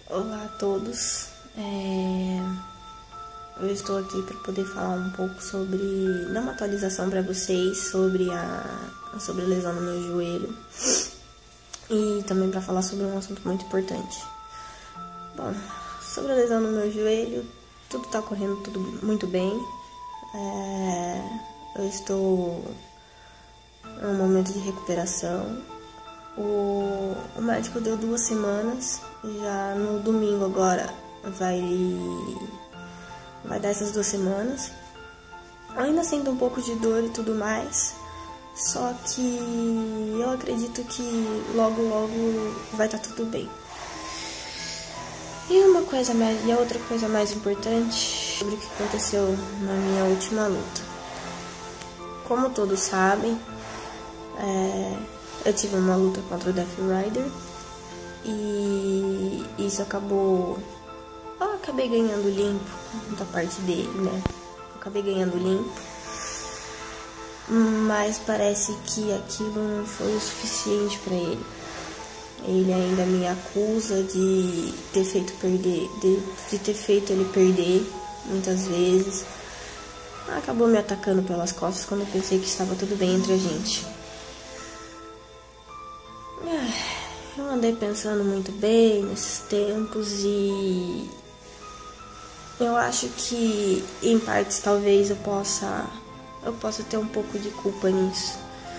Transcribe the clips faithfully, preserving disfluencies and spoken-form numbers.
Olá a todos, é... eu estou aqui para poder falar um pouco sobre, dar uma atualização para vocês sobre a, sobre a lesão no meu joelho e também para falar sobre um assunto muito importante. Bom, sobre a lesão no meu joelho, tudo está correndo tudo muito bem, é... eu estou em um momento de recuperação. O, o médico deu duas semanas, já no domingo agora vai, vai dar essas duas semanas. Eu ainda sinto um pouco de dor e tudo mais, só que eu acredito que logo logo vai estar tudo bem. E uma coisa mais, e a outra coisa mais importante sobre o que aconteceu na minha última luta. Como todos sabem, é, eu tive uma luta contra o Death Rider e isso acabou... Eu acabei ganhando limpo da parte dele, né? Eu acabei ganhando limpo, mas parece que aquilo não foi o suficiente para ele. Ele ainda me acusa de ter feito perder, de, de ter feito ele perder muitas vezes. Acabou me atacando pelas costas quando eu pensei que estava tudo bem entre a gente. Eu andei pensando muito bem nesses tempos e eu acho que em partes talvez eu possa eu possa ter um pouco de culpa nisso.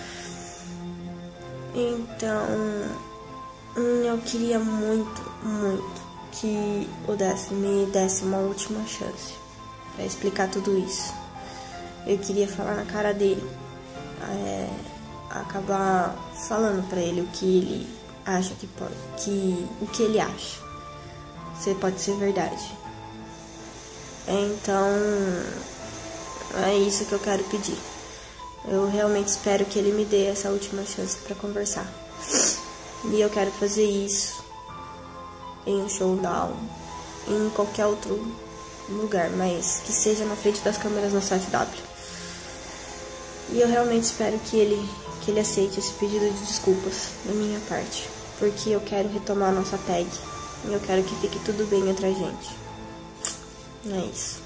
Então eu queria muito, muito que o Death me desse uma última chance para explicar tudo isso. Eu queria falar na cara dele, é, acabar falando pra ele o que ele acha que pode, que, o que ele acha, se pode ser verdade. Então, é isso que eu quero pedir. Eu realmente espero que ele me dê essa última chance pra conversar. E eu quero fazer isso em um showdown, em qualquer outro lugar, mas que seja na frente das câmeras no C F W. E eu realmente espero que ele, que ele aceite esse pedido de desculpas da minha parte, porque eu quero retomar a nossa tag e eu quero que fique tudo bem entre a gente. É isso.